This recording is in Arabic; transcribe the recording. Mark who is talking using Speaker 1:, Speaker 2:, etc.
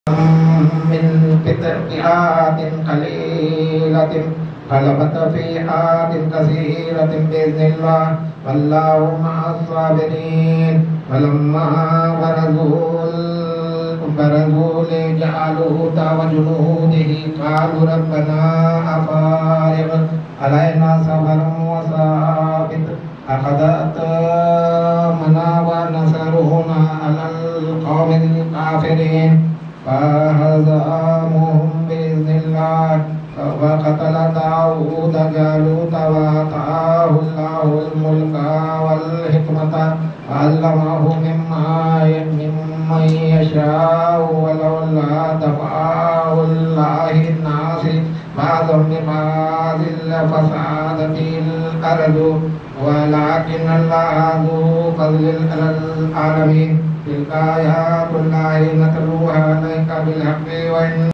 Speaker 1: من فئات قليلة غلبت فئات كثيرة بإذن الله والله مع الصابرين. ولما برزوا لجالوت وجنوده قالوا ربنا أفارغ علينا صبرا وثابت أخذت منا ونصرهما على القوم الكافرين فهزموهم بإذن الله. وقتل داود جالوت وآتاه الله الملك والحكمة وعلمه ممن يشاء ولولا دفع الله الناس بعضهم ببعض لفسدت الأرض ولكن الله ذو فضل على العالمين. تلك آيات الله نتلوها عليك بالحق وإن